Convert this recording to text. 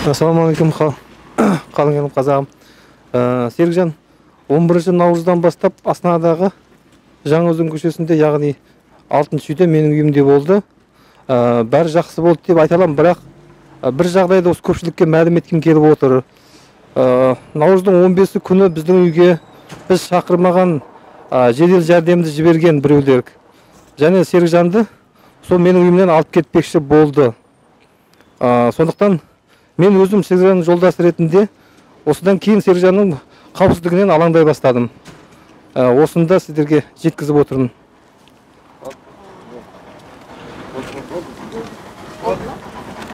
Ассалаумағалейкум, қалың елім қазағым. Серікжан, 11 наурыздан бастап Астанадағы Жаңаөзен көшесінде, яғни 6-шы үйде менің үйімде болды. Бәрі жақсы болды деп айта аламын, бірақ бір жағдайда осы көпшілікке мәлім еткім келіп отыр. Наурыздың 15 күні біздің үйге біз шақырмаған жедел жәрдемді жіберген біреулер. Және Серікжанды сол менің үйімнен алып кетпекші болды. Сондықтан мен өзім Серікжанның жолдасы ретінде осыдан кейін Серікжанның қауіпсіздігінен алаңдай бастадым. Осында сіздерге жеткізіп отырмын.